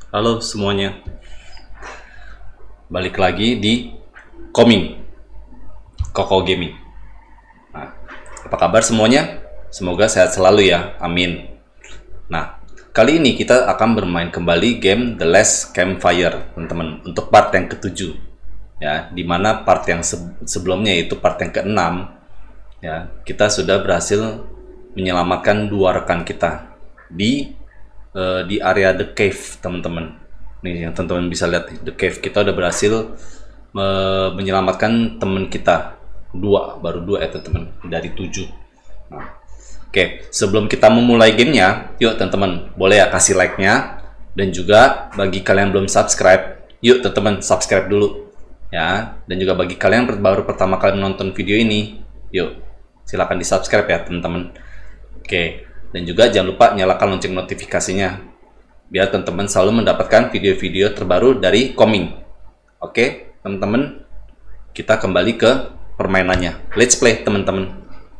Halo semuanya, balik lagi di Koming Koko Gaming. Nah, apa kabar semuanya? Semoga sehat selalu ya, amin. Nah, kali ini kita akan bermain kembali game The Last Campfire, teman-teman, untuk part yang ketujuh. Ya, dimana part yang sebelumnya itu part yang keenam. Ya, kita sudah berhasil menyelamatkan dua rekan kita di area The Cave, teman-teman. Nih yang teman-teman bisa lihat The Cave, kita udah berhasil menyelamatkan teman kita baru dua ya teman-teman dari 7. Nah, oke, sebelum kita memulai gamenya, yuk teman-teman boleh ya kasih like-nya, dan juga bagi kalian yang belum subscribe, yuk teman-teman subscribe dulu ya, dan juga bagi kalian yang baru pertama kali menonton video ini, yuk silakan di subscribe ya teman-teman. Oke, dan juga jangan lupa nyalakan lonceng notifikasinya biar teman-teman selalu mendapatkan video-video terbaru dari Koming. Oke, teman-teman, kita kembali ke permainannya. Let's play, teman-teman.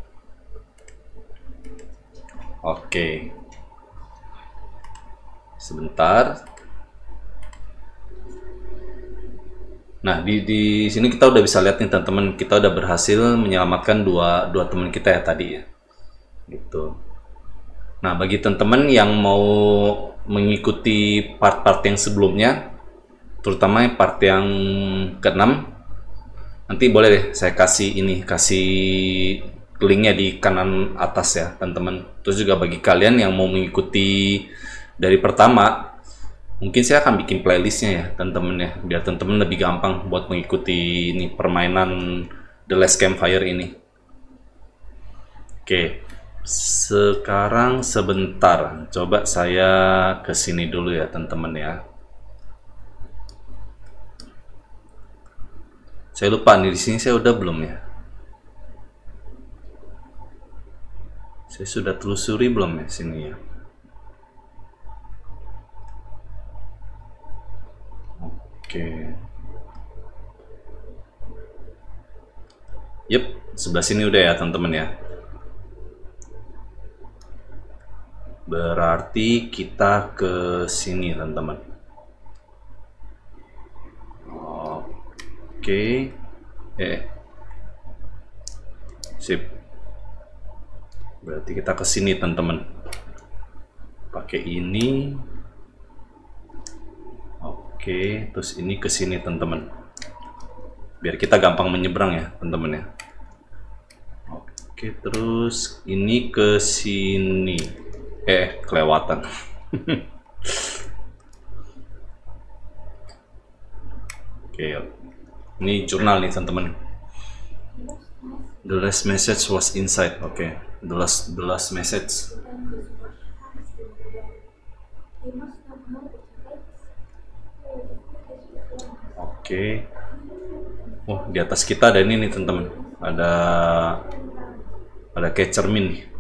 Oke. Sebentar. Nah, di sini kita udah bisa lihat nih, teman-teman, kita udah berhasil menyelamatkan dua teman kita ya tadi ya. Gitu. Nah, bagi teman-teman yang mau mengikuti part-part yang sebelumnya, terutama part yang ke-6, nanti boleh deh saya kasih linknya di kanan atas ya teman-teman. Terus juga bagi kalian yang mau mengikuti dari pertama, mungkin saya akan bikin playlistnya ya teman-teman ya, biar teman-teman lebih gampang buat mengikuti ini permainan The Last Campfire ini. Oke, sekarang sebentar, coba saya ke sini dulu ya teman-teman ya. Saya lupa nih, di sini saya udah belum ya? Saya sudah telusuri belum ya sini ya? Oke. Yep, sebelah sini udah ya teman-teman ya. Berarti kita ke sini teman-teman. Oke. Sip. Berarti kita ke sini teman-teman. Pakai ini. Oke, terus ini ke sini teman-teman. Biar kita gampang menyeberang ya teman-teman ya. Oke, terus ini ke sini. Kelewatan. Oke, ini jurnal nih teman-teman. The last message was inside. Oke, the last message. Oke. Oh, di atas kita ada ini nih teman-teman. Ada kayak cermin nih.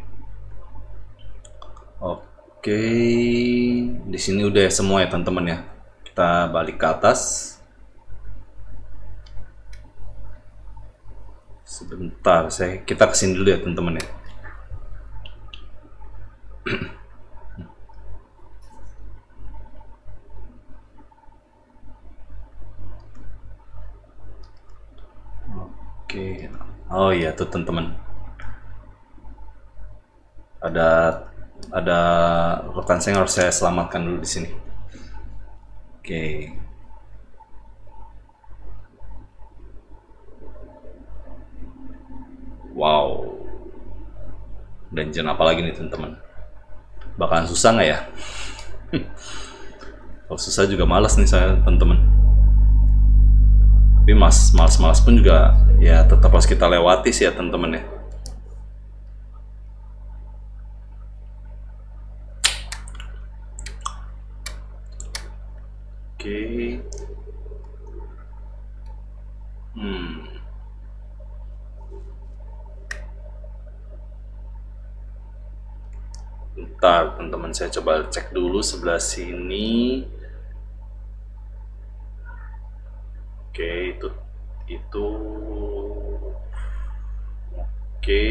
Oke, di sini udah ya semua ya teman-teman ya. Kita balik ke atas. Sebentar, kita kesini dulu ya teman-teman ya. Oke. Oh iya tuh teman-teman. Ada rekan saya yang harus saya selamatkan dulu di sini. Oke. Wow. Dungeon apa lagi nih teman-teman? Bakalan susah nggak ya? Kalau susah juga malas nih saya teman-teman. Tapi malas pun juga ya tetap harus kita lewati sih ya teman-teman ya. Oke. Bentar teman-teman, saya coba cek dulu sebelah sini. Oke, itu oke.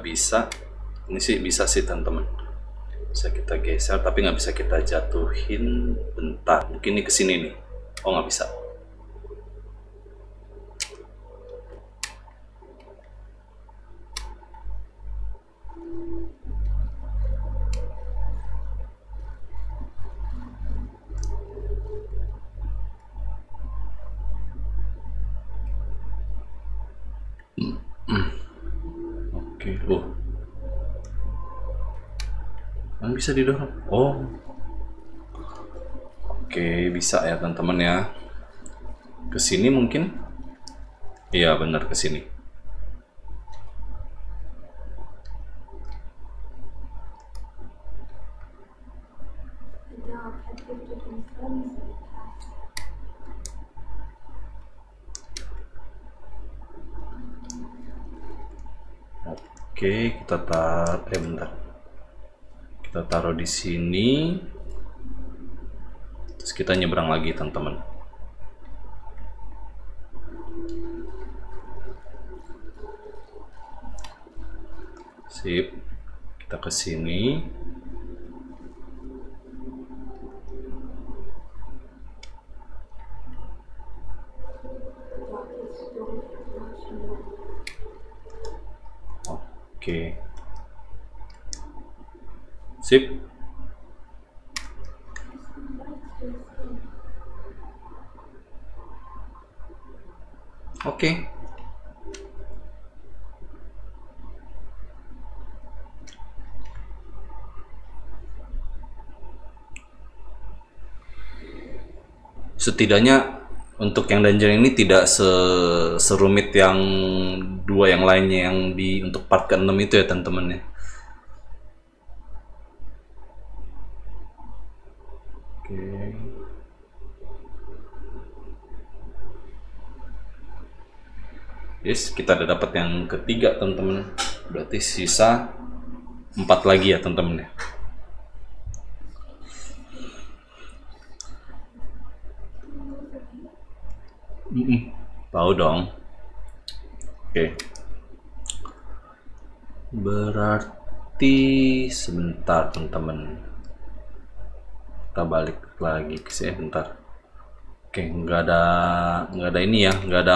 bisa. Ini sih bisa sih teman-teman. Bisa kita geser, tapi nggak bisa kita jatuhin. Bentar, mungkin ini kesini nih. Oh, nggak bisa. Oke, yang bisa didorong. Oh, oke, bisa ya teman-teman ya. Kesini mungkin? Iya benar, kesini. Oke, kita bentar. Kita taruh di sini. Terus kita nyebrang lagi, teman-teman. Sip. Kita ke sini. Oke. Sip. Oke. Setidaknya untuk yang dungeon ini tidak serumit yang dua yang lainnya yang untuk part ke-6 itu ya teman-teman ya. Oke. Yes, kita udah dapat yang ketiga teman-teman. Berarti sisa 4 lagi ya teman-teman ya. Tahu dong. Oke. Berarti sebentar teman-teman. Kita balik lagi ke sini bentar. Oke, nggak ada ini ya, nggak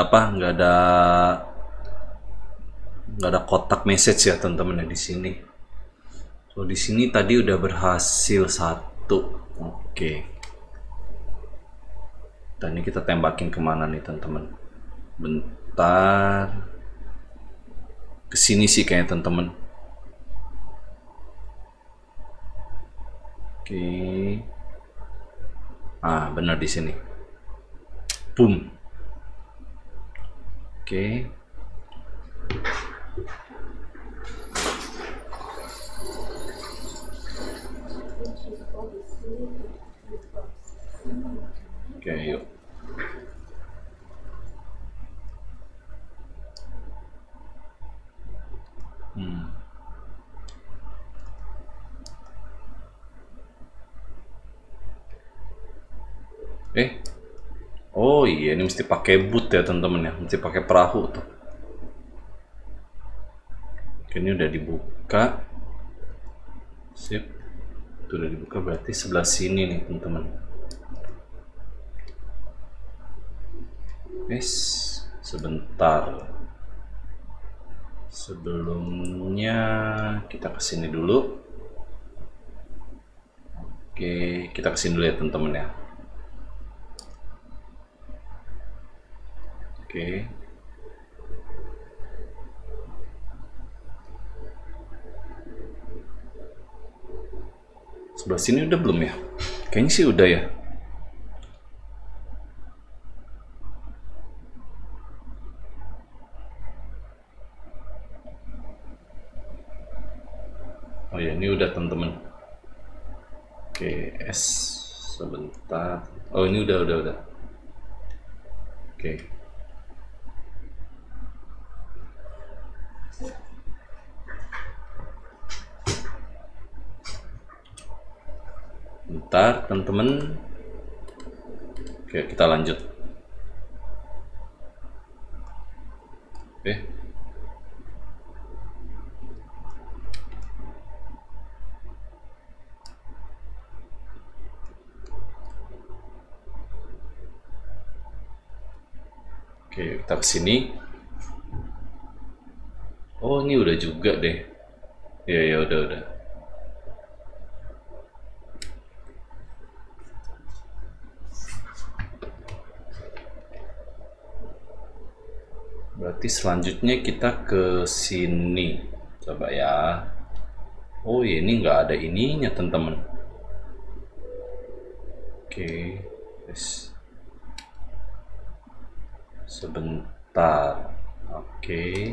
ada kotak message ya teman-teman ya di sini. So di sini tadi udah berhasil 1. Oke. Dan ini kita tembakin kemana nih teman-teman? Bentar. Kesini sih kayaknya teman-teman. Oke. Ah, benar di sini. Boom. Oke. Oke, yuk. Oh iya, ini mesti pakai boot ya teman-teman ya, mesti pakai perahu tuh. Oke, ini udah dibuka. Sip. Itu udah dibuka, berarti sebelah sini nih teman-teman. Sebentar. Sebelumnya kita kesini dulu. Oke, kita kesini dulu ya teman-teman ya. Oke. Sebelah sini udah belum ya? Kayaknya sih udah ya. Oh ya, ini udah teman-teman. Oke, sebentar. Oh, ini udah. Oke. Bentar, teman-teman. Oke, kita lanjut. Oke. Oke, kita kesini. Oh, ini udah juga deh. Ya, ya udah. Berarti selanjutnya kita ke sini. Coba ya. Oh, ini nggak ada ininya, teman-teman. Oke, yes. Sebentar. Oke.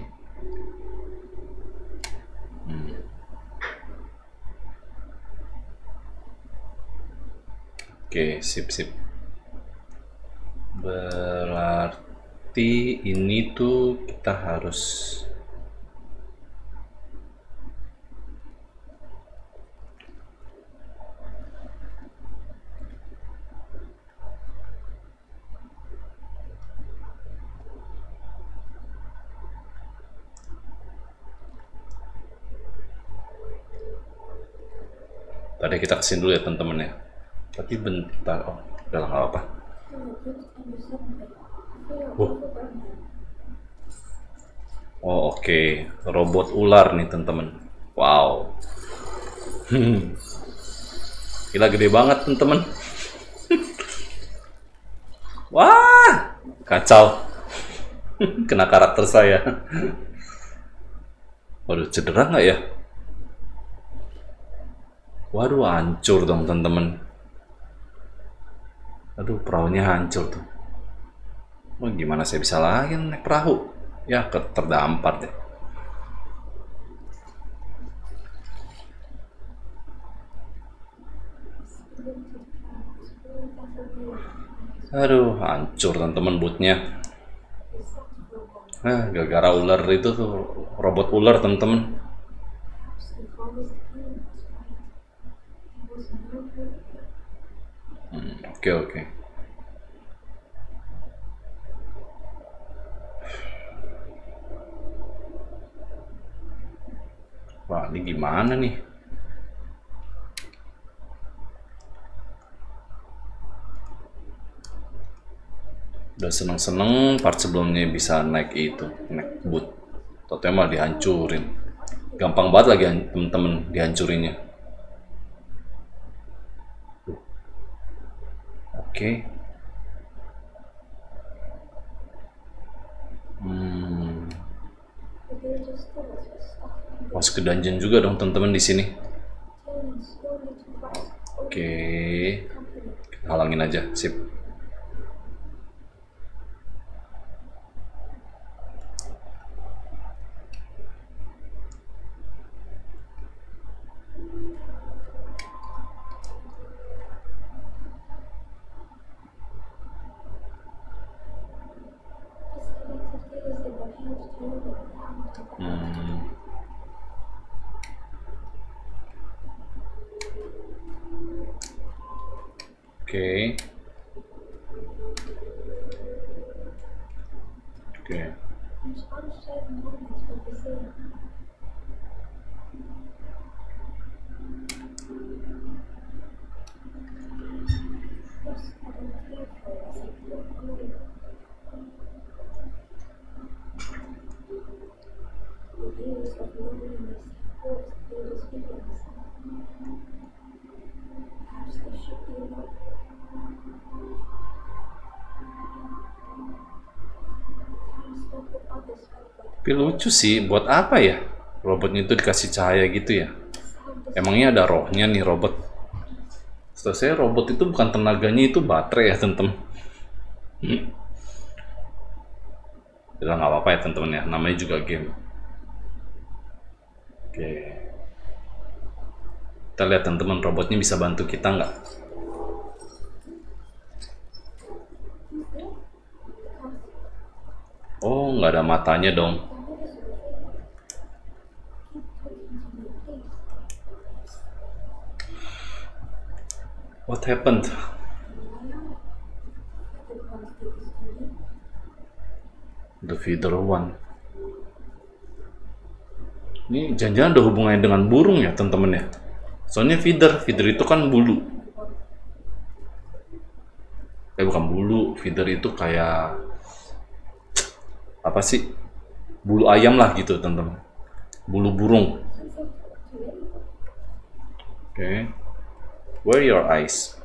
Oke, sip. Berarti ini tuh kita harus tadi kita kesini dulu ya teman-teman ya. Tapi bentar, oh udah nggak apa. Oh oke. Robot ular nih teman-teman. Wow. Gila gede banget teman-teman. Wah, kacau. Kena karakter saya. Waduh, cedera nggak ya? Waduh, hancur dong teman-teman. Aduh, perahunya hancur tuh. Oh, gimana saya bisa lagi naik perahu? Ya, terdampar deh. Aduh, hancur teman-teman bootnya. Gara-gara ular itu tuh, robot ular teman-teman. Oke. Wah, ini gimana nih? Udah seneng-seneng part sebelumnya bisa naik itu, naik boot. Totalnya malah dihancurin. Gampang banget lagi temen-temen dihancurinnya. Oke. Masuk ke dungeon juga dong teman-teman di sini. Oke. Kita halangin aja, sip. Oke. Tapi lucu sih, buat apa ya robotnya itu dikasih cahaya gitu ya? Emangnya ada rohnya nih robot? Setahu saya robot itu bukan tenaganya itu baterai ya teman-teman. Udah nggak apa-apa ya teman-teman ya, namanya juga game. Oke. Kita lihat teman-teman, robotnya bisa bantu kita nggak? Oh, nggak ada matanya dong. What happened? The feeder one. Ini jangan-jangan ada hubungannya dengan burung ya teman-teman ya? Soalnya feeder itu kan bulu. Bukan bulu, feeder itu kayak apa sih, bulu ayam lah gitu teman-teman, bulu burung. Oke, where are your eyes?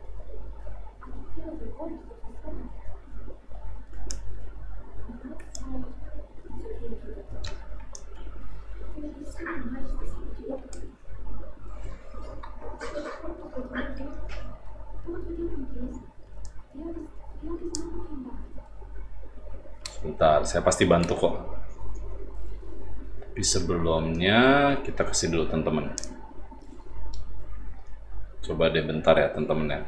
Bentar, saya pasti bantu kok. Tapi sebelumnya kita kasih dulu teman-teman. Coba deh bentar ya teman-teman ya.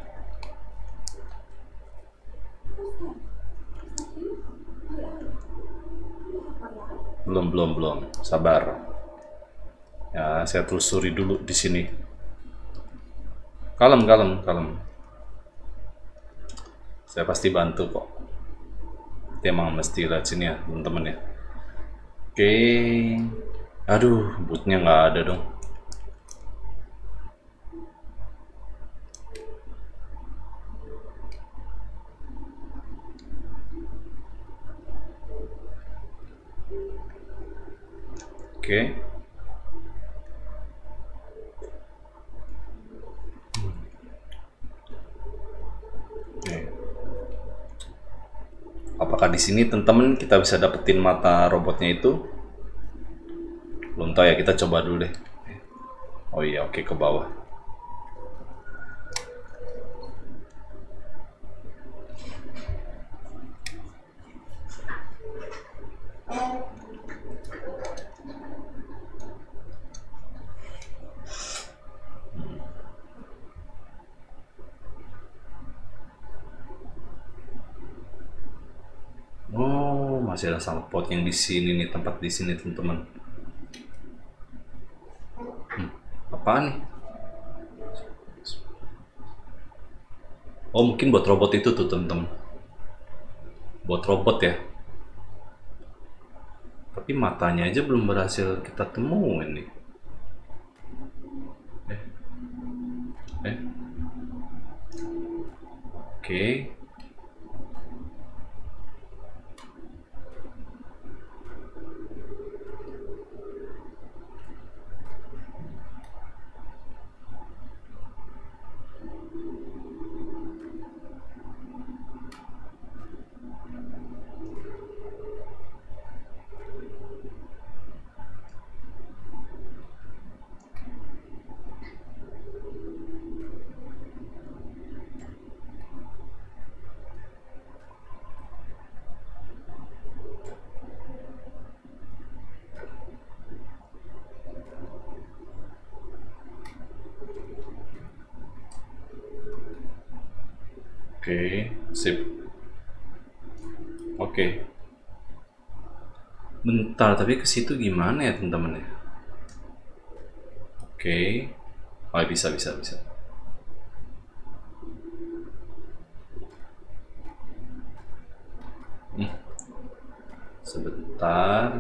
Belum. Sabar. Ya, saya telusuri dulu di sini. Kalem. Saya pasti bantu kok. Emang mesti lihat sini ya teman-teman ya. Oke. Aduh, bootnya nggak ada dong. Oke. Apakah di sini teman-teman kita bisa dapetin mata robotnya itu? Belum tahu ya, kita coba dulu deh. Oh iya, oke, ke bawah. Oh, masih ada salpot yang di sini nih, tempat di sini teman-teman. Apaan nih? Oh, mungkin buat robot itu tuh teman-teman. Buat robot ya. Tapi matanya aja belum berhasil kita temuin nih. Oke. Oke, sip. Oke. Bentar, tapi ke situ gimana ya teman-teman ya? Oke. Oh, bisa. Sebentar.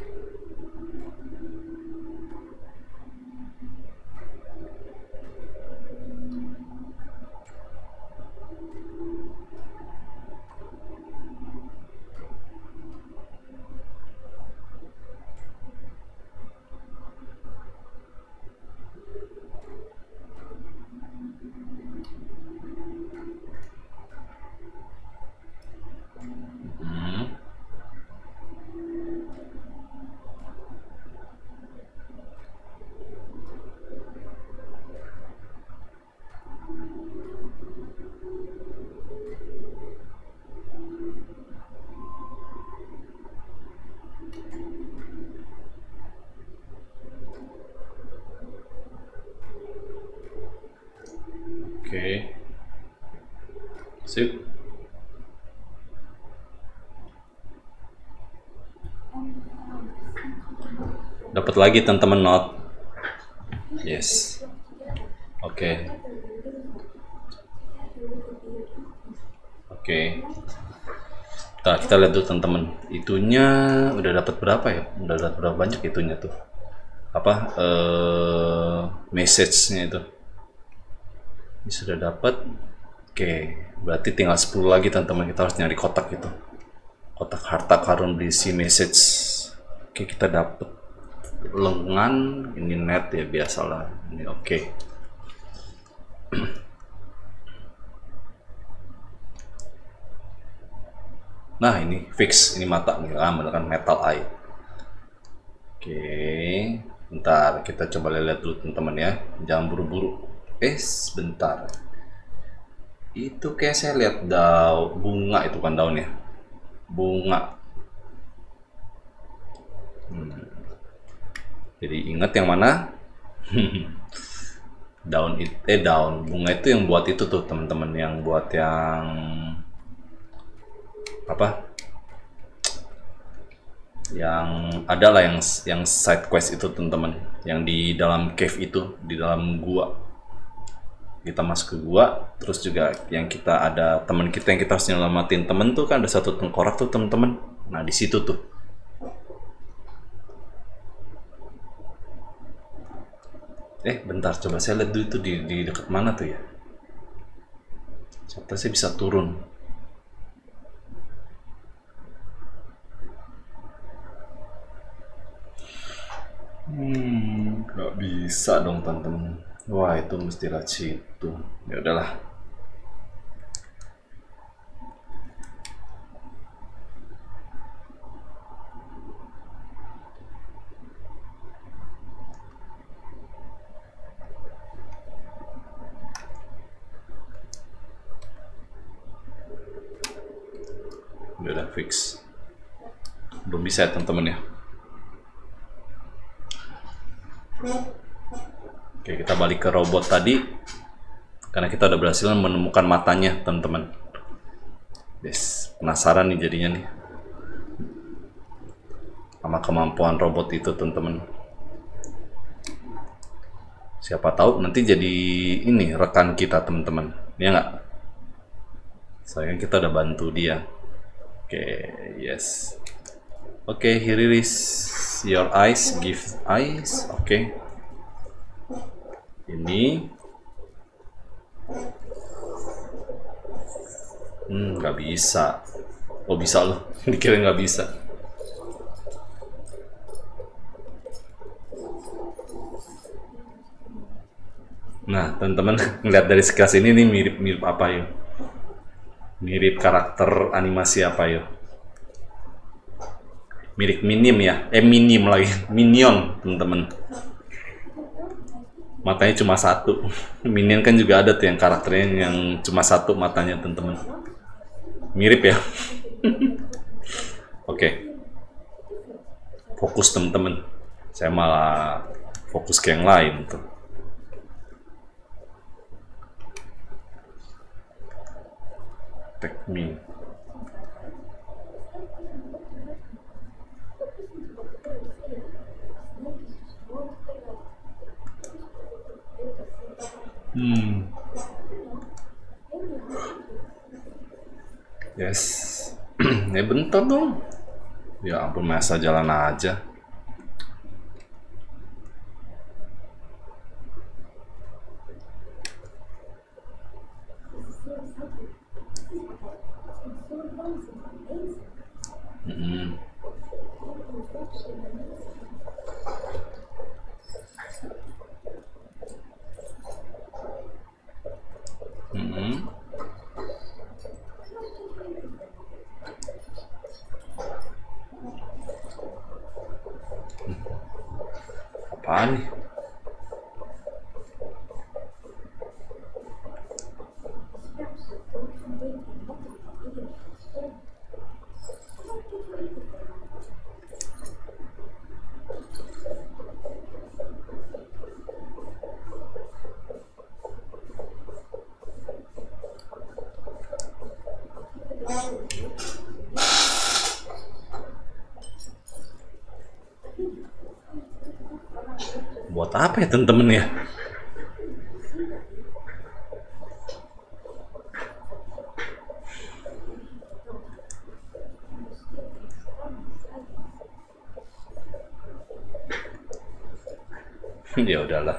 Oke. Sip. Dapat lagi teman-teman not. Yes. Oke. Kita lihat dulu teman-teman. Itunya udah dapat berapa ya? Udah dapat berapa banyak itunya tuh? Apa message-nya itu? Ini sudah dapat. Oke, berarti tinggal 10 lagi teman-teman. Kita harus nyari kotak itu. Kotak harta karun berisi message. Oke, kita dapet lengan. Ini net ya, biasalah. Ini oke. Nah, ini fix. Ini mata nih, menggunakan metal eye. Oke, bentar, kita coba lihat dulu teman-teman ya. Jangan buru-buru. Sebentar. Itu kayak saya lihat daun bunga, itu kan daunnya. Bunga. Jadi ingat yang mana? Daun bunga itu yang buat itu tuh teman-teman, yang buat yang apa? Yang adalah yang side quest itu teman-teman, yang di dalam cave itu, di dalam gua. Kita masuk ke gua, terus juga yang kita ada teman kita yang kita harus nyelamatin temen tuh kan, ada satu tengkorak tuh teman-teman. Nah di situ tuh. Bentar, coba saya lihat dulu itu di dekat mana tuh ya. Siapa sih bisa turun? Nggak bisa dong teman-teman. Wah, itu mesti lewat situ. Ya udahlah. Udah fix. Belum bisa ya teman-teman ya. Oke, kita balik ke robot tadi karena kita udah berhasil menemukan matanya teman-teman. Penasaran nih jadinya nih sama kemampuan robot itu teman-teman. Siapa tahu nanti jadi ini rekan kita teman-teman, ya nggak? Sayang kita udah bantu dia. Oke, yes. Oke, here it is. Your eyes, give eyes. Oke. Ini. Nggak bisa. Oh, bisa loh. Dikira nggak bisa. Nah, teman-teman, ngeliat dari sekilas ini mirip apa ya? Mirip karakter animasi apa ya? Mirip Minim ya? Minim lagi. Minion, teman-teman. Matanya cuma satu. Minion kan juga ada tuh yang karakternya yang cuma satu matanya, teman-teman. Mirip ya? Oke. Fokus, teman-teman. Saya malah fokus ke yang lain tuh. Take me. Yes. Bentar dong. Ya ampun, masa jalan aja. Apaan nih? Buat apa ya temen-temen ya? Ya udahlah.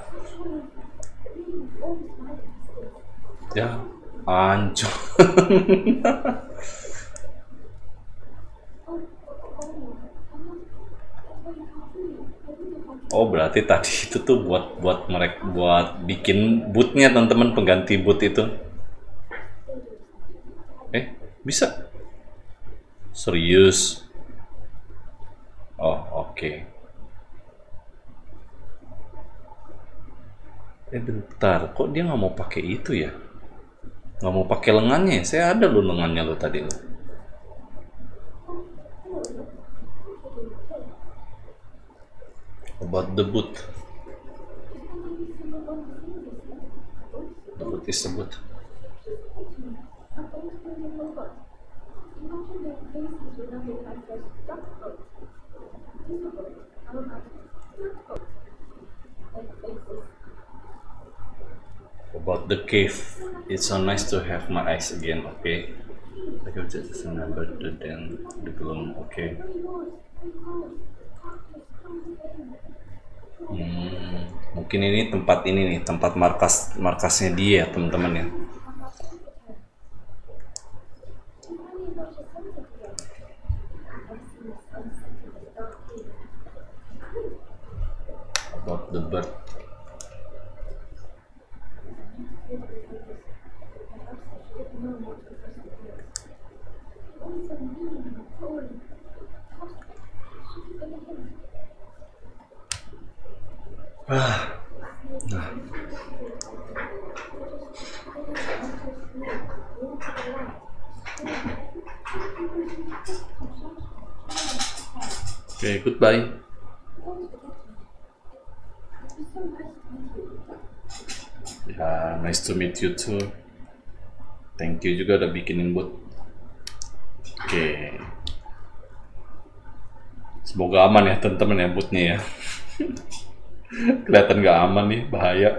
Ya, hancur. Oh, berarti tadi itu tuh buat mereka buat bikin bootnya teman-teman, pengganti boot itu. Bisa. Serius. Oh, oke. Bentar, kok dia nggak mau pakai itu ya? Nggak mau pakai lengannya? Saya ada loh lengannya lo tadi lo. About the boot. The boot is the boot. About the cave. It's so nice to have my eyes again. Okay. I could just remember the gloom. Okay. Mungkin ini nih, tempat markasnya dia, teman-teman ya. About the bird. Okay, goodbye. Ya, nice to meet you too. Thank you juga udah bikinin boot. Oke. Semoga aman ya teman-teman ya bootnya ya. Kelihatan nggak aman nih, bahaya.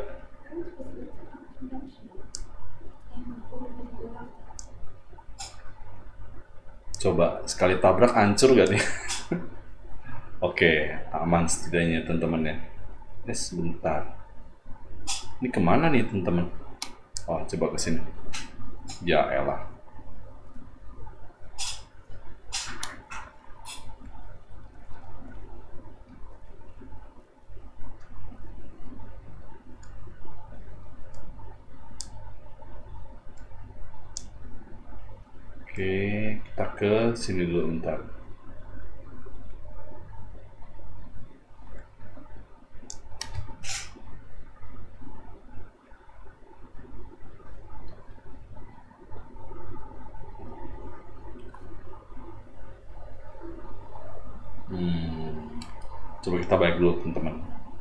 Coba sekali tabrak hancur gak nih? Oke, aman setidaknya teman-teman ya. Sebentar. Ini kemana nih teman-teman? Oh, coba ke sini. Ya elah. Oke, kita ke sini dulu bentar. Coba kita balik dulu teman-teman.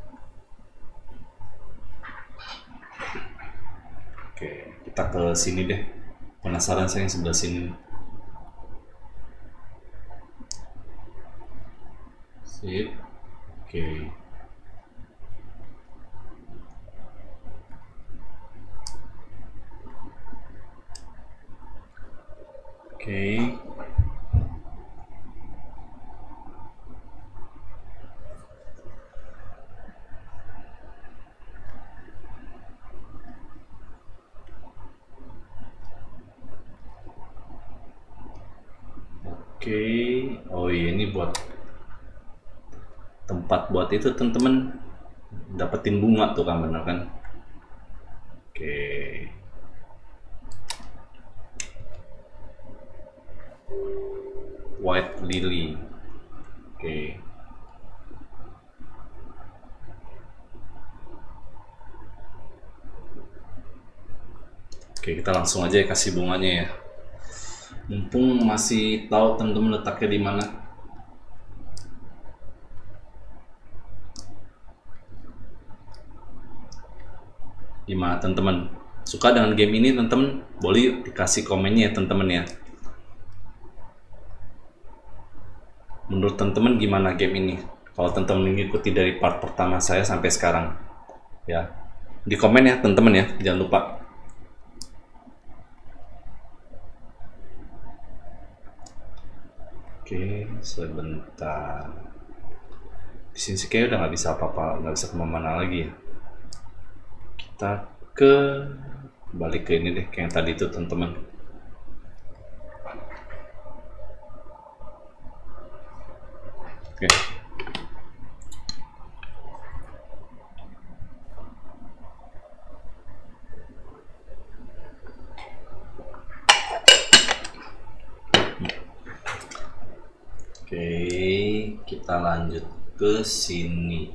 Oke, kita ke sini deh. Penasaran saya yang sebelah sini. Sip. Oke. Oke. Oke, oh iya ini buat tempat buat itu teman-teman, dapetin bunga tuh kan, bener kan? Oke. White lily. Oke. Oke, kita langsung aja kasih bunganya ya. Mumpung masih tahu teman-teman letaknya di mana. Gimana teman-teman? Suka dengan game ini teman-teman? Boleh yuk dikasih komennya ya teman-teman ya. Menurut teman-teman gimana game ini? Kalau teman-teman mengikuti dari part pertama saya sampai sekarang, ya di komen ya teman-teman ya, jangan lupa. Oke, sebentar. Di sini sih kayaknya udah nggak bisa apa-apa, nggak bisa kemana-mana lagi ya. Kita balik ke ini deh, kayak yang tadi itu teman-teman. Oke. kita lanjut ke sini.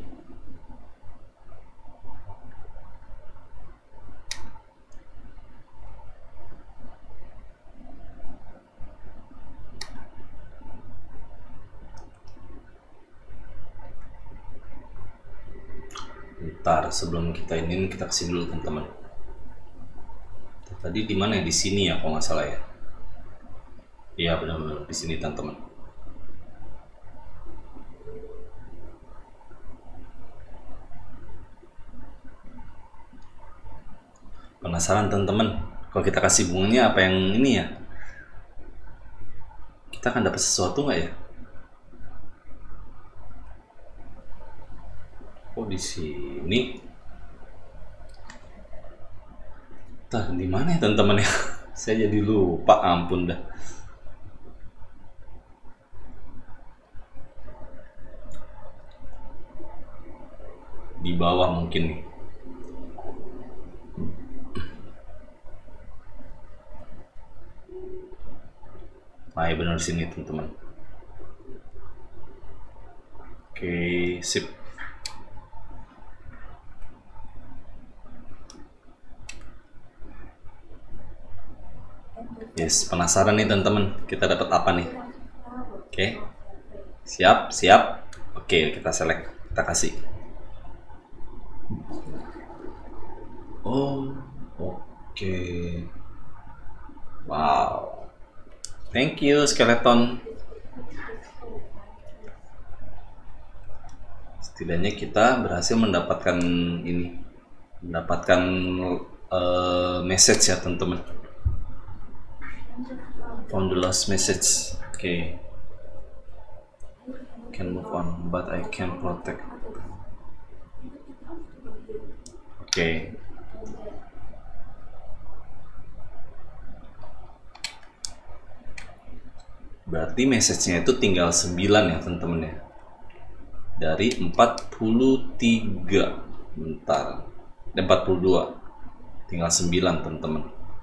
Bentar, sebelum kita ini kita kesini dulu teman-teman. Tadi di mana ya? Di sini ya, kalau nggak salah ya. Iya benar-benar di sini teman-teman. Penasaran teman-teman, kalau kita kasih bunganya apa yang ini ya? Kita akan dapat sesuatu nggak ya? Oh di sini. Tah di mana ya teman-teman ya? Saya jadi lupa, ampun dah. Di bawah mungkin nih. Nah, ya benar sini teman-teman. Oke, sip. Yes, penasaran nih teman-teman, kita dapat apa nih? Oke. Siap, siap. Oke, kita select, kita kasih. Oh, oke. Wow. Thank you, skeleton. Setidaknya kita berhasil mendapatkan ini, mendapatkan message ya teman-teman. Found the last message. Okay. Can move on, but I can protect. Okay. Berarti message-nya itu tinggal 9 ya teman-teman ya. Dari 43. Bentar. 42. Tinggal 9 teman-teman.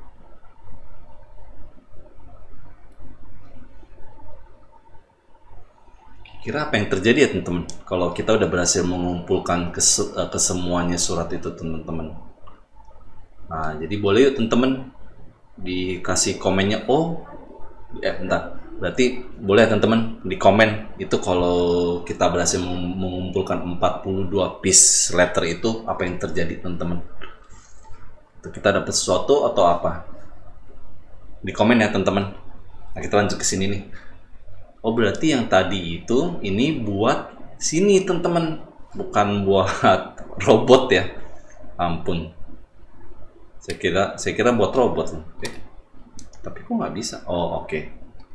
Kira apa yang terjadi ya teman-teman kalau kita udah berhasil mengumpulkan kesemuanya surat itu teman-teman. Nah jadi boleh yuk teman-teman dikasih komennya. Oh bentar, berarti boleh teman-teman di komen itu kalau kita berhasil mengumpulkan 42 piece letter itu apa yang terjadi teman-teman. Kita dapat sesuatu atau apa? Di komen ya teman-teman. Nah kita lanjut ke sini nih. Oh berarti yang tadi itu ini buat sini teman-teman, bukan buat robot ya. Ampun. Saya kira buat robot. Oke. Tapi kok nggak bisa? Oh oke.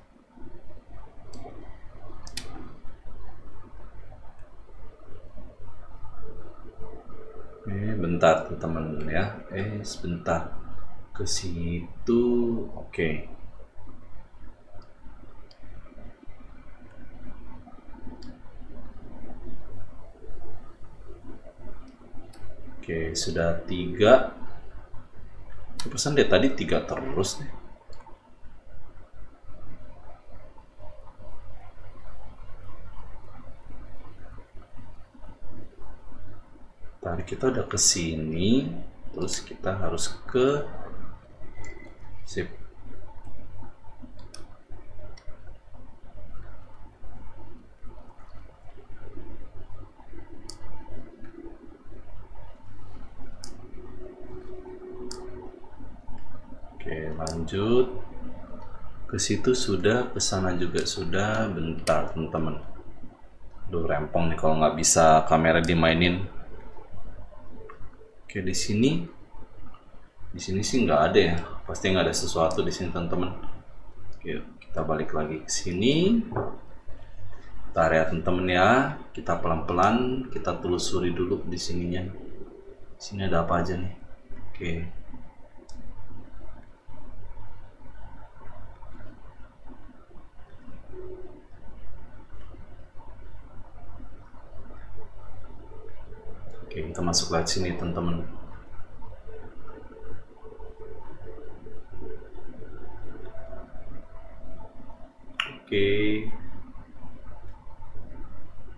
Bentar teman-teman ya. Sebentar. Ke situ. Oke. Oke, sudah 3. Pesan deh tadi 3 terus nih. Tadi kita udah ke sini, terus kita harus ke sip. Oke, lanjut ke situ sudah, ke sana juga sudah. Bentar teman-teman. Aduh rempong nih kalau nggak bisa kamera dimainin. Oke di sini sih nggak ada ya, pasti nggak ada sesuatu di sini teman-teman. Oke kita balik lagi ke sini. Bentar ya teman-teman ya, kita pelan-pelan kita telusuri dulu di sininya. Sini ada apa aja nih? Oke. Oke, kita masuk lewat sini teman-teman. Oke.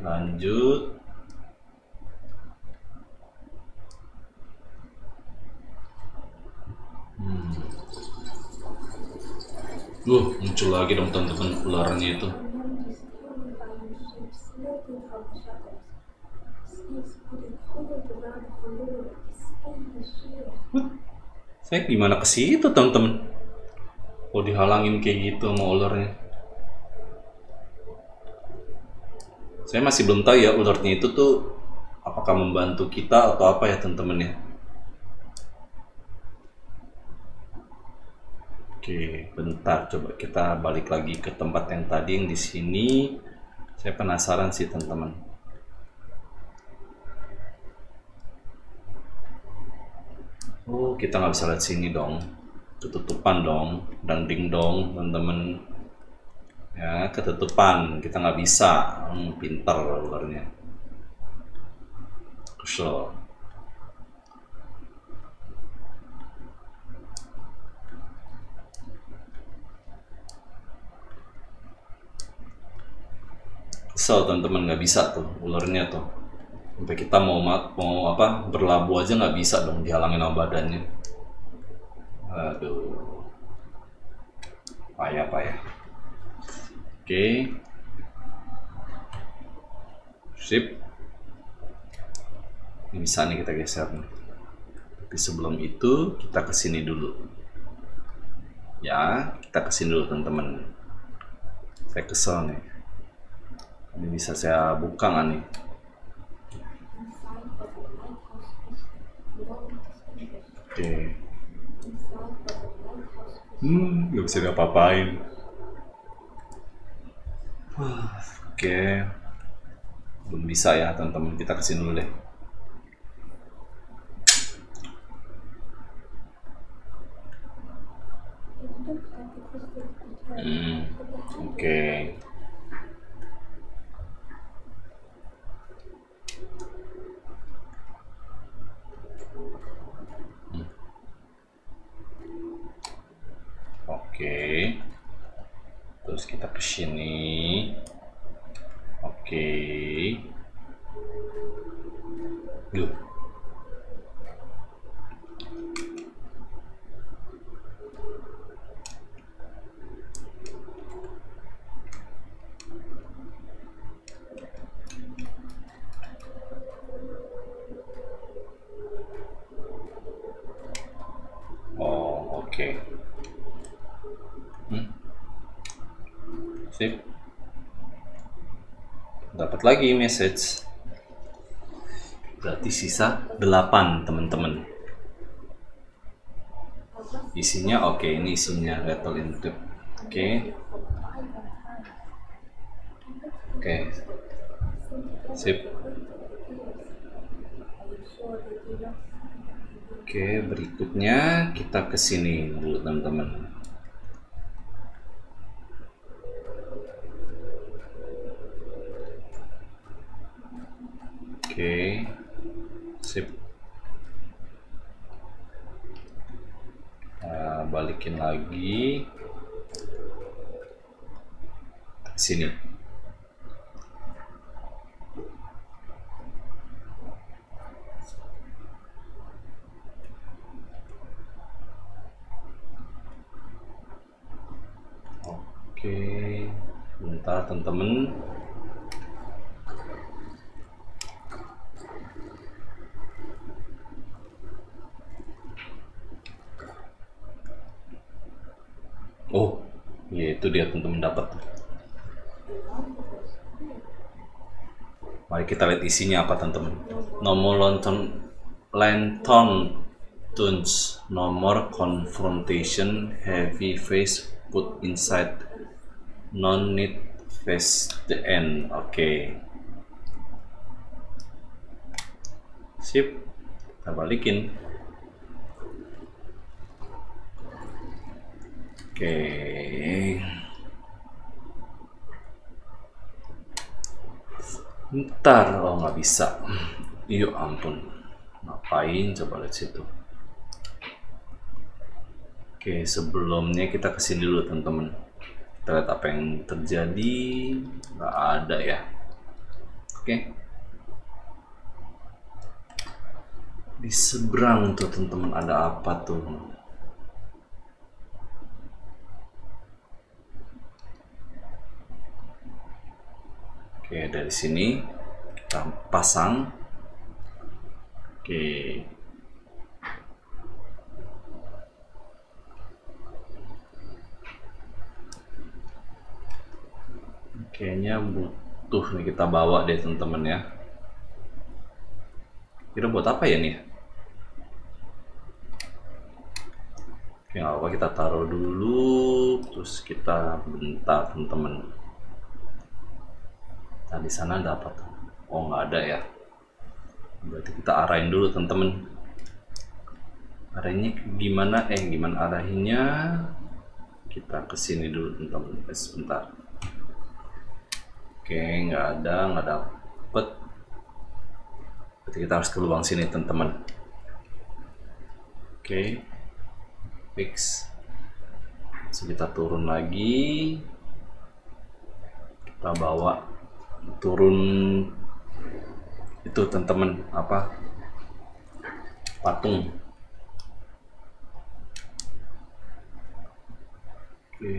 lanjut. Muncul lagi dong teman-teman ularnya itu. Saya gimana ke situ teman-teman? Oh, dihalangin kayak gitu sama ularnya. Saya masih belum tahu ya ularnya itu tuh apakah membantu kita atau apa ya teman-teman ya. Oke, bentar, coba kita balik lagi ke tempat yang tadi yang di sini. Saya penasaran sih teman-teman. Oh, kita nggak bisa lihat sini dong, ketutupan dong, ding dong teman-teman. Ya, ketutupan, kita nggak bisa. Pintar ularnya. Kesel. Kesel teman-teman, nggak bisa tuh ularnya tuh. Sampai kita mau apa berlabuh aja nggak bisa dong, dihalangin sama badannya. Aduh, payah. Oke, sip. Ini bisa nih kita geser nih. Tapi sebelum itu kita kesini dulu. Ya, kita kesini dulu teman-teman. Saya kesel nih. Ini bisa saya buka nggak nih? Oke. Nggak bisa diapa-apain. Oke. Belum bisa ya teman-teman, kita kesini dulu deh. Oke. Oke. Terus kita ke sini. Oke. Duh. Oh, oke. Sip. Dapat lagi message. Berarti sisa 8 teman-teman. Isinya oke, ini isinya Rattle Intube. Oke. Sip. Oke, berikutnya kita ke sini dulu teman-teman. Oke, sip. Nah, balikin lagi ke sini. Oke, bentar teman-teman. Oh, ya itu dia teman-teman dapat. Mari kita lihat isinya apa teman-teman. Nomor Lantern Tunes, nomor confrontation, heavy face put inside, non need face the end. Oke. Sip, kita balikin. Oke. Ntar, oh nggak bisa. Yuk ampun, ngapain coba lihat situ. Oke, sebelumnya kita kesini dulu teman-teman. Kita lihat apa yang terjadi. Nggak ada ya. Oke. Di seberang tuh teman-teman ada apa tuh? Oke, dari sini kita pasang. Oke. Kayaknya butuh nih kita bawa deh teman-teman ya. Kira buat apa ya nih? Oke, nggak apa, kita taruh dulu, terus kita bentar teman-teman. Nah, di sana ada apa tuh? Oh, nggak ada ya. Berarti kita arahin dulu teman-teman. Arahinnya gimana? Gimana arahinnya? Kita kesini dulu teman-teman. Sebentar. Oke, nggak dapet. Berarti kita harus ke lubang sini teman-teman. Oke, fix. So, kita turun lagi, kita bawa turun itu teman-teman, apa, patung. Oke.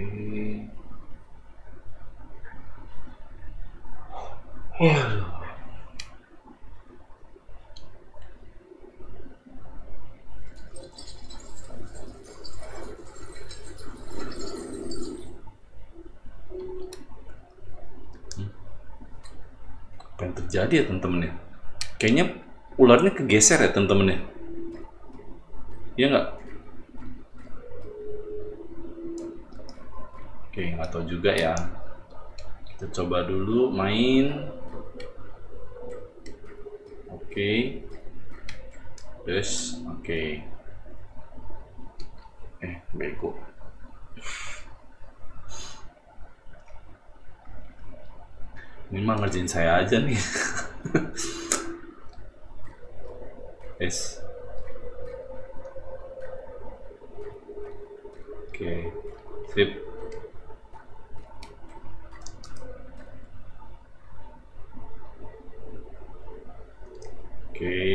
Apa yang terjadi ya teman-teman ya? Kayaknya ularnya kegeser ya teman-teman ya? Iya nggak? Oke, nggak tahu juga ya. Kita coba dulu main. Oke. Terus, oke. Bego. Ini mah ngerjain saya aja nih. Yes. Oke. Sip. Oke.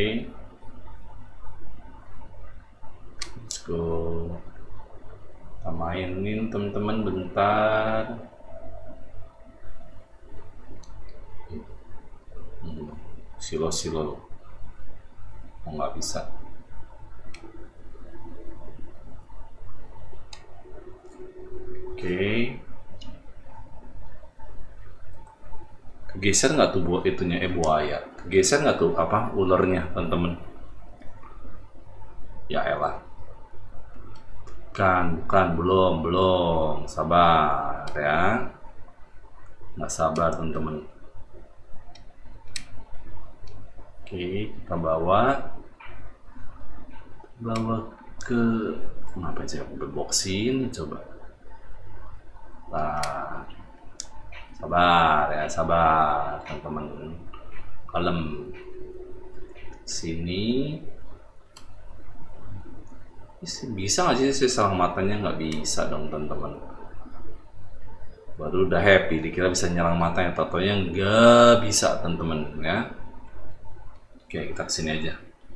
Let's go. Kita mainin teman-teman bentar. Silo-silo. Oh, nggak bisa. Oke. Kegeser nggak tuh buat itunya buaya? Kegeser nggak tuh apa ularnya teman-teman? Ya elah. Bukan, belum. Sabar ya. Nggak sabar teman-teman. Oke, kita bawa ke, kenapa sih aku berboxin coba. Nah, sabar teman-teman, kalem. Sini bisa nggak sih saya selang matanya? Nggak bisa dong teman-teman. Baru udah happy dikira bisa nyerang matanya, tatonya nggak bisa teman-teman ya. Oke, kita kesini aja.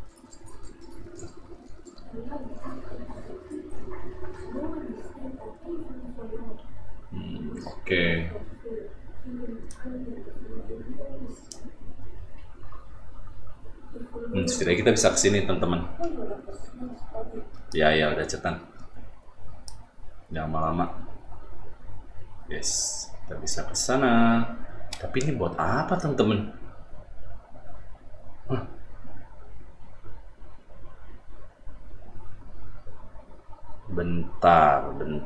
Oke. Setidaknya kita bisa kesini teman-teman. Ya udah cetan. Jangan lama-lama. Yes, kita bisa ke sana. Tapi ini buat apa teman-teman? Bentar.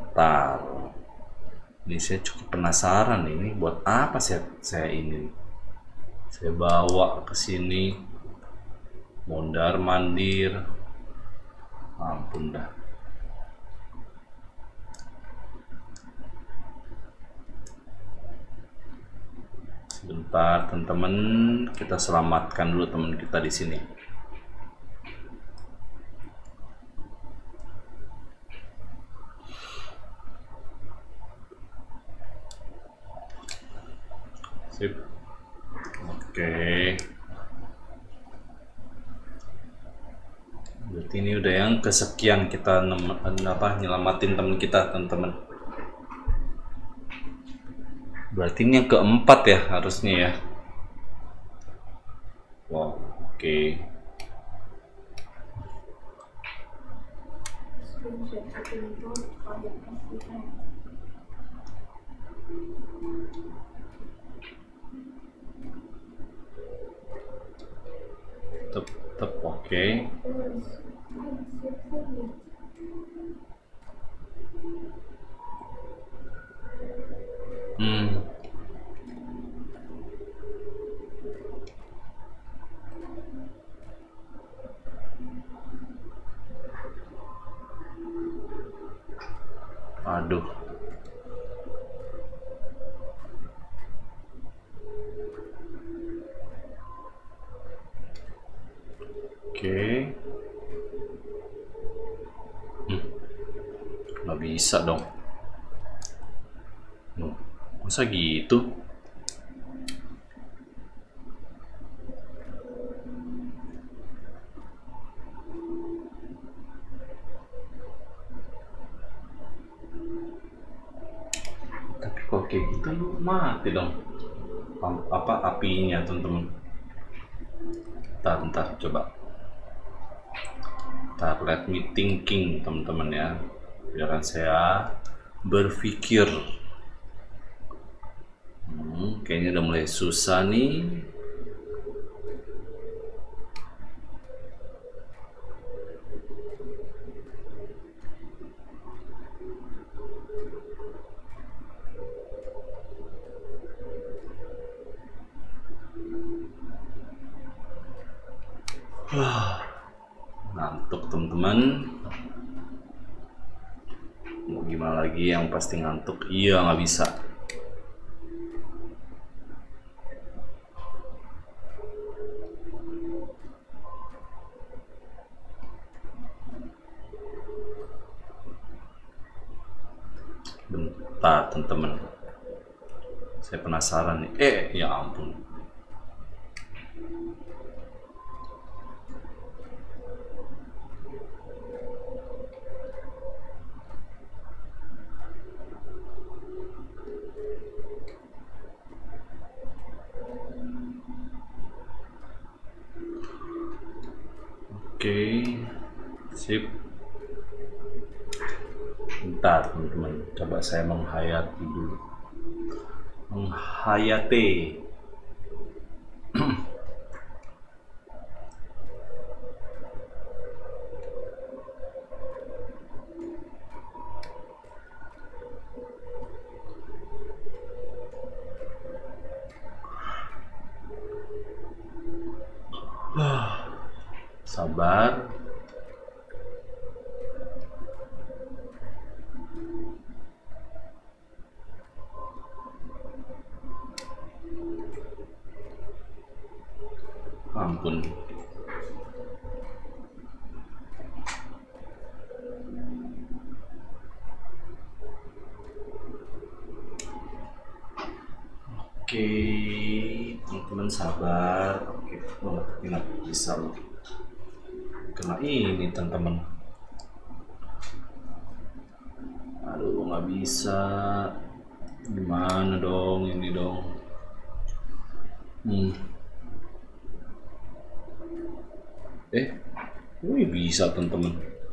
Ini saya cukup penasaran ini buat apa saya ini. Saya bawa ke sini, mondar mandir. Ampun dah. Sebentar teman-teman, kita selamatkan dulu teman kita di sini. Sip. Oke. Berarti ini udah yang kesekian kita nyelamatin teman kita, teman-teman. Berarti ini yang keempat ya harusnya ya. Wow, oke. Tetap oke. Aduh. Oke. Nggak bisa dong. Masa gitu? Tapi kok kayak gitu mati dong. Apinya, teman-teman. Bentar, coba. Bentar, let me thinking, teman-teman ya. Biarkan saya berpikir. Kayaknya udah mulai susah nih. Ngantuk, teman-teman. Mau gimana lagi, yang pasti ngantuk. Iya, nggak bisa. Bentar, teman-teman. Saya penasaran nih. Ya ampun. Oke, sip. Bentar, teman-teman. Coba saya menghayati dulu. Menghayati. Sabar. Ampun. Oke, teman-teman sabar. Oke, tapi nggak bisa loh. Kena ini, teman-teman. Aduh, nggak bisa. Gimana dong ini dong? Wih, bisa, teman-teman.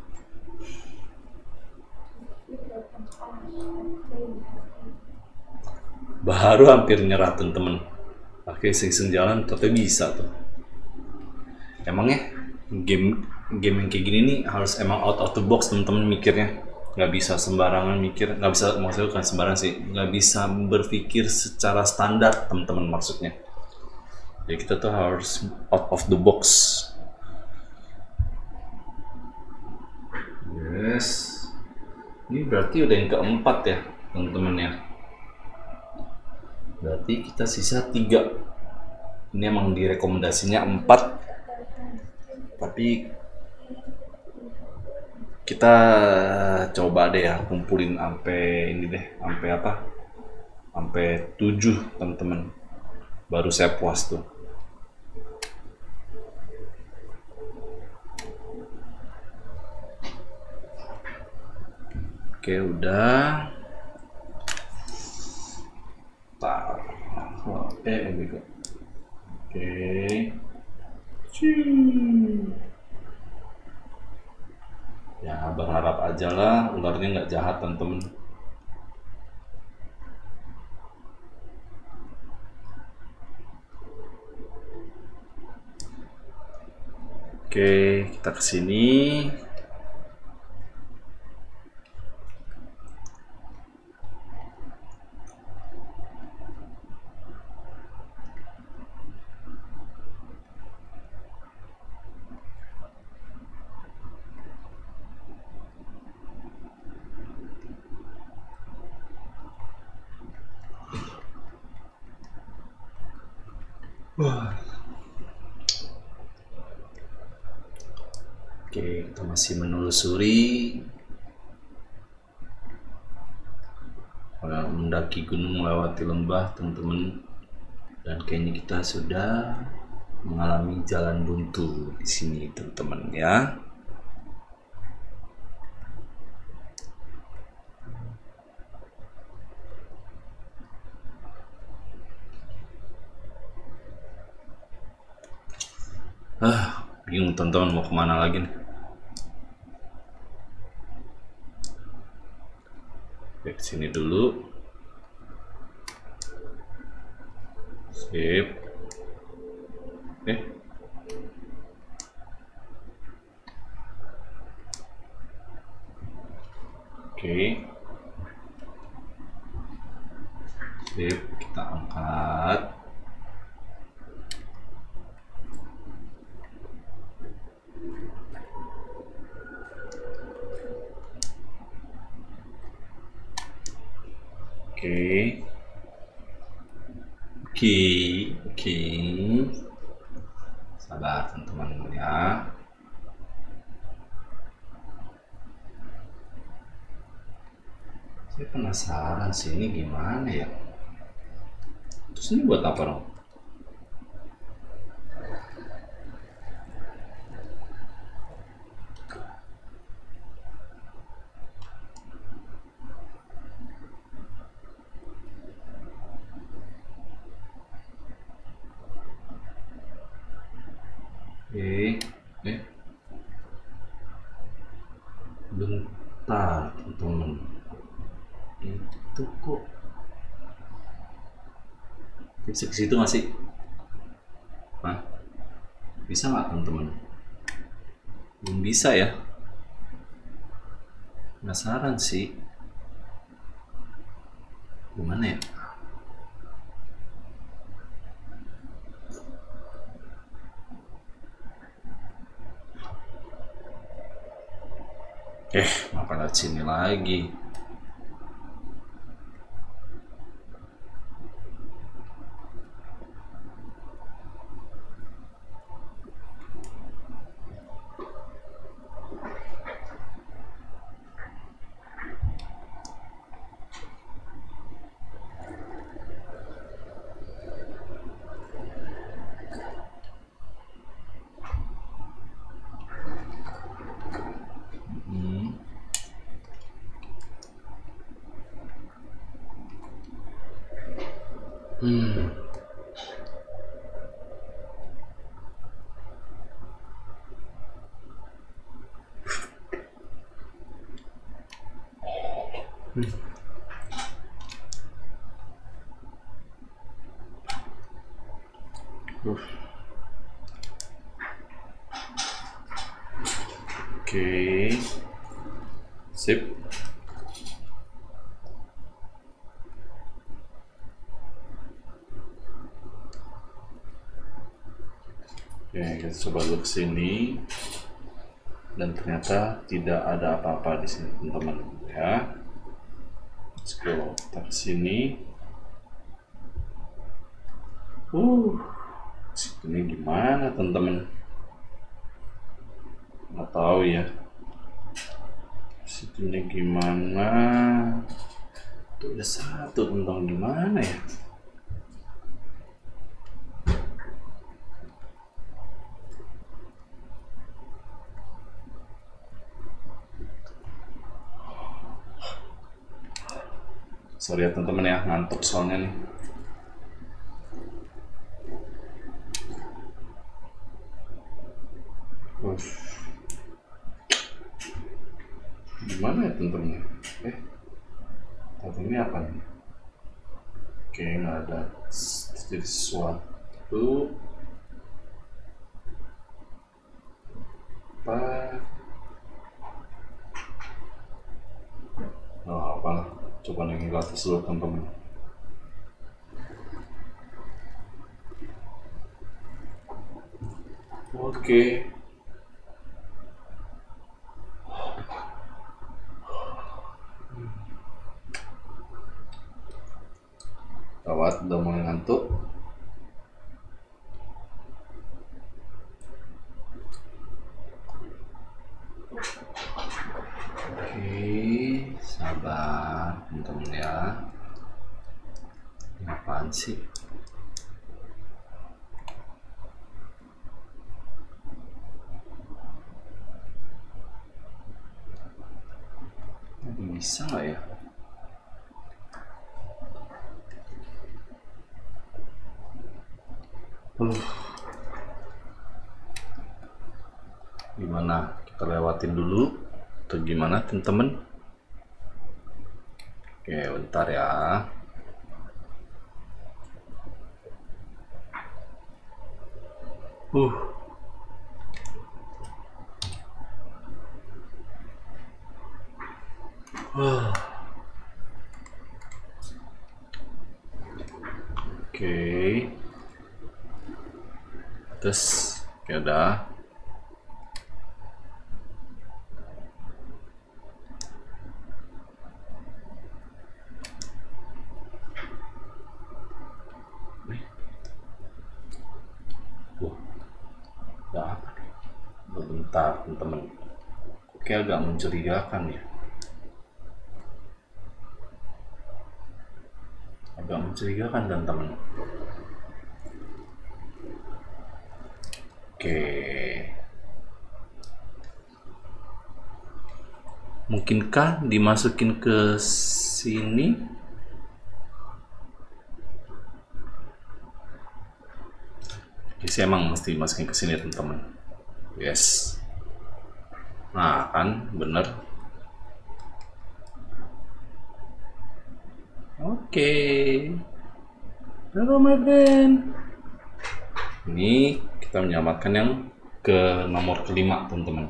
Baru hampir nyerah, teman-teman. Oke, sing jalan ternyata bisa tuh. Emangnya game yang kayak gini nih harus emang out of the box, teman-teman, mikirnya. Nggak bisa sembarangan mikir, nggak bisa, maksudnya bukan sembarangan sih, nggak bisa berpikir secara standar, teman-teman, maksudnya. Jadi kita tuh harus out of the box. Yes. Ini berarti udah yang keempat ya, teman-teman ya. Berarti kita sisa 3. Ini emang direkomendasinya 4. Tapi kita coba deh ya, kumpulin sampai ini deh, sampai 7, teman-teman. Baru saya puas tuh. Oke, udah. Bego. Oke. Ya, berharap aja lah ularnya nggak jahat, teman-teman. Oke, kita ke sini. Oke, kita masih menelusuri, mendaki gunung, melewati lembah, teman-teman. Dan kayaknya kita sudah mengalami jalan buntu di sini, teman-teman ya. Bingung teman-teman mau kemana lagi nih. Oke, sini dulu. Sip. Oke. Sip, kita angkat. Oke. Sabar teman-teman ya. Saya penasaran sih ini gimana ya. Terus ini buat apa dong? Bentar teman-teman, itu kok bisa ke situ masih? Bisa nggak teman-teman? Belum bisa ya. Penasaran sih gimana ya. Makan di sini lagi. Oke. Sip. Kita coba look sini, dan ternyata tidak ada apa-apa di sini teman-teman ya. Let's go. Kita ke sini. Ini gimana teman-teman? Nggak tahu ya. Situnya gimana? Tuh ada satu teman-teman, gimana ya? Sorry ya teman-teman ya, ngantuk soalnya nih. Gimana ya teman-teman? Ini apa nih? Oke, nggak ada jadi sesuatu. Apa? Oh, apalah. Coba nengin ke atas dulu teman-teman. Oke. Gawat, udah mulai ngantuk. Oke, sabar teman-teman ya. Ini apaan sih? Bisa nggak ya? Gimana? Kita lewatin dulu atau gimana teman-teman? Oke, bentar ya. Oke. Terus ya udah. Bentar teman-teman. Oke, agak mencurigakan ya. Agak mencurigakan kan teman. Oke. Mungkinkah dimasukin ke sini? Saya emang mesti masukin ke sini teman-teman. Yes. Nah kan bener. Oke. Hello my friend. Ini kita menyelamatkan yang ke nomor kelima teman-teman.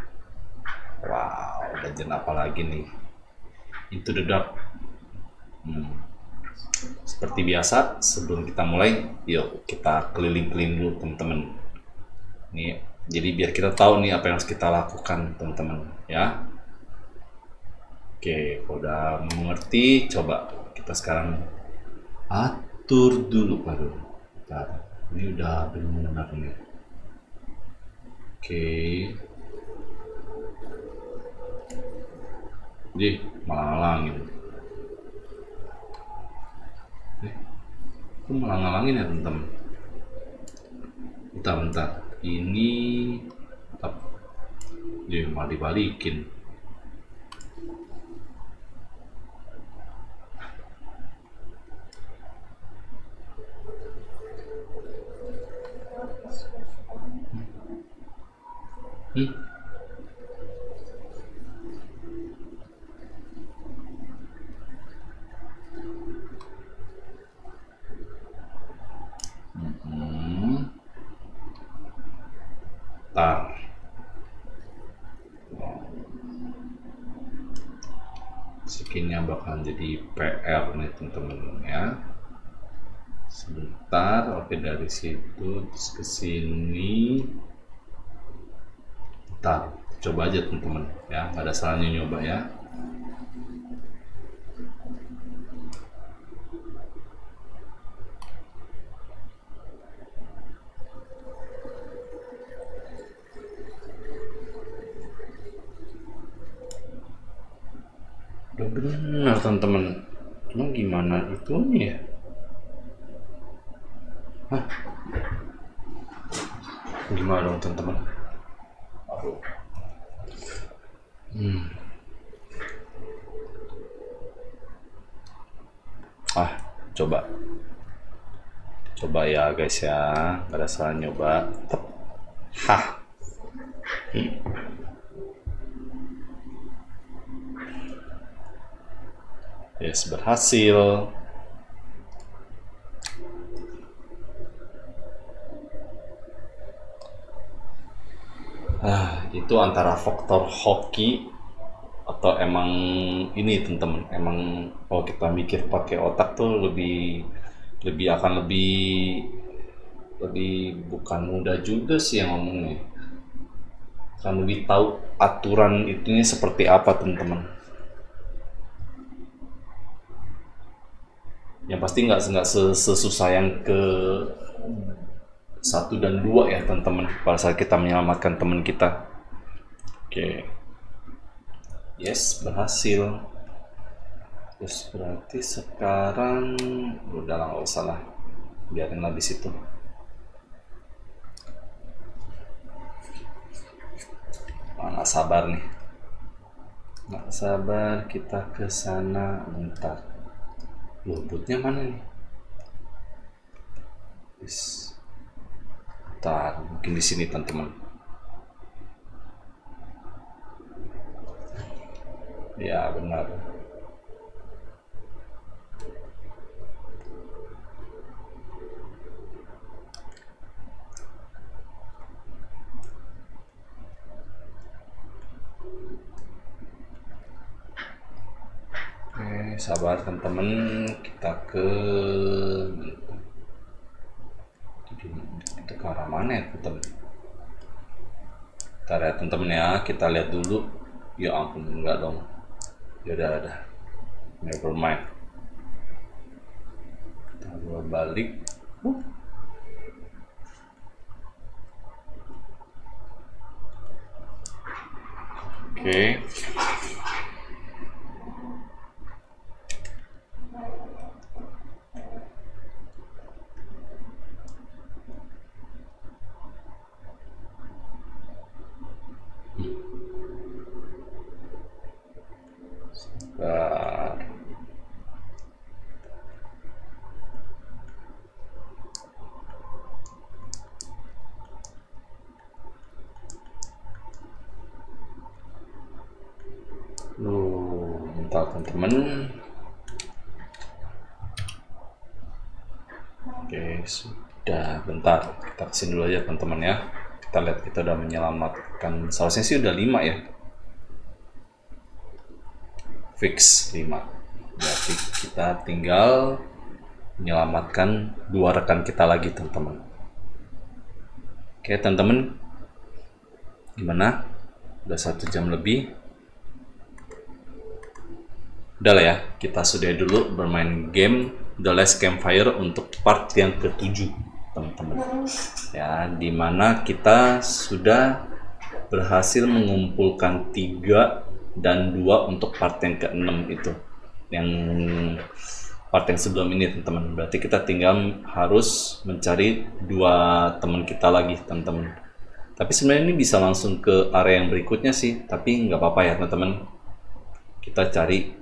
Wow, legend apa lagi nih? Into the dark. Seperti biasa, sebelum kita mulai, yuk kita keliling-keliling dulu teman-teman. Nih, jadi biar kita tahu nih apa yang harus kita lakukan teman-teman ya. Oke, kalau udah mengerti, coba kita sekarang atur dulu baru. Bentar, ini udah benar-benar nih. Oke. Jadi malah ngalangin. Itu malah ngalangin ya teman-teman. Bentar. Ini dia malah dibalikin. Skinnya bakal jadi PR nih teman-teman ya. Sebentar, oke dari situ terus ke sini. Bentar, coba aja teman-teman ya, nggak ada salahnya nyoba ya. Udah benar teman-teman, cuma gimana itunya ya? Gimana dong teman-teman? Coba ya guys ya, nggak ada salah nyoba. Hah. Yes, berhasil. Itu antara faktor hoki atau emang ini teman-teman, emang kalau kita mikir pakai otak tuh lebih akan lebih bukan mudah juga sih yang ngomongnya, akan lebih tahu aturan itunya seperti apa teman-teman. Yang pasti nggak sesusah yang ke 1 dan 2 ya teman-teman pada saat kita menyelamatkan teman kita. Oke. Yes, berhasil. Terus berarti sekarang udah lah, nggak usah lah, biarin lah di situ. Nggak sabar nih, nggak sabar kita ke sana. Bentar, bootnya mana nih? Yes. Bentar, mungkin di sini teman-teman. Ya benar. Oke, sabar teman-teman, kita ke arah mana ya teman-teman? Bentar ya teman-teman ya, kita lihat dulu. Ya ampun, enggak dong. Ya udah, never mind. Kita balik. Oke. Bentar teman-teman. Oke, sudah. Bentar, kita kesini dulu aja teman-teman ya. Kita lihat kita udah menyelamatkan, seharusnya sih udah 5 ya. Fix 5. Berarti kita tinggal menyelamatkan 2 rekan kita lagi teman-teman. Oke teman-teman, gimana? Udah 1 jam lebih. Udah lah ya, kita sudah dulu bermain game The Last Campfire untuk part yang ke-7 teman-teman. Ya, dimana kita sudah berhasil mengumpulkan 3 dan 2 untuk part yang ke-6 itu. Yang part yang sebelum ini teman-teman. Berarti kita tinggal harus mencari 2 teman kita lagi teman-teman. Tapi sebenarnya ini bisa langsung ke area yang berikutnya sih, tapi nggak apa-apa ya teman-teman. Kita cari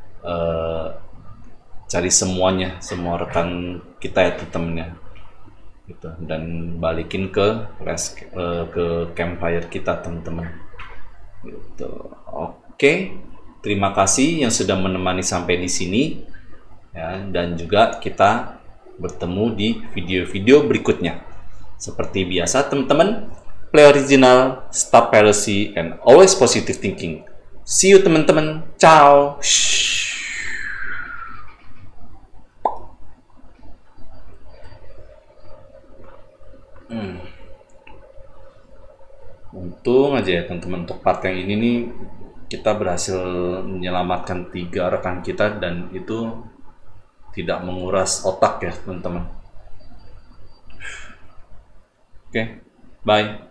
semuanya, semua rekan kita ya teman-teman gitu, dan balikin ke campfire kita teman-teman gitu. Oke, terima kasih yang sudah menemani sampai di sini ya, dan juga kita bertemu di video-video berikutnya. Seperti biasa teman-teman, play original, stop piracy, and always positive thinking. See you teman-teman, ciao. Untung aja ya teman-teman, untuk part yang ini nih kita berhasil menyelamatkan 3 rekan kita dan itu tidak menguras otak ya teman-teman. Oke, bye.